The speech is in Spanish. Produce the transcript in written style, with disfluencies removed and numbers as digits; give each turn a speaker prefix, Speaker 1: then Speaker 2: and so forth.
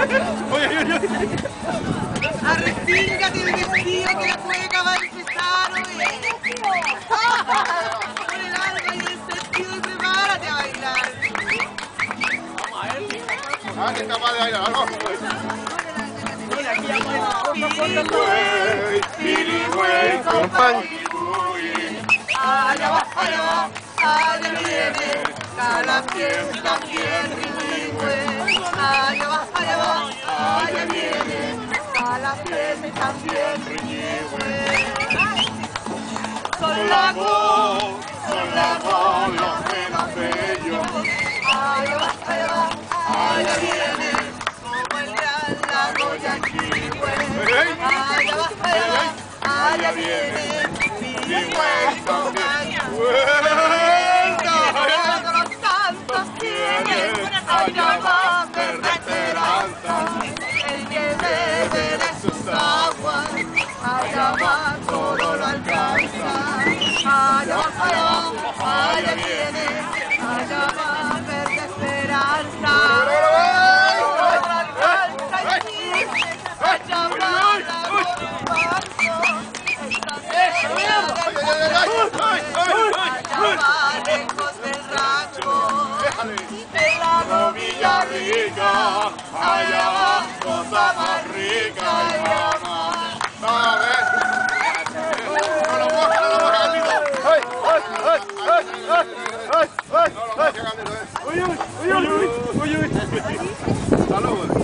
Speaker 1: Arrestíngate el vestido que la cueca va a empezar, oye. Pon el alma y el sentido y prepárate a bailar.
Speaker 2: Ah, que está mal de bailar, ¿no?
Speaker 1: Pirigüey, compán. Allá va, allá viene. Calafien también, pirigüey. Allá va, allá viene. Calafien también, pirigüey. Son la voz los menos bellos. Allá va, allá viene. Como el gran lago Yanquihue. Allá va, allá viene. Pirigüey, compañía. Los santos tienen allá va verde esperanza. El que bebe de sus aguas, allá va todo lo alcanza. Allá va, allá viene, allá va verde esperanza. Lejos del rango, de la novilla rica, allá va cosa más rica y más.
Speaker 2: A ver. No lo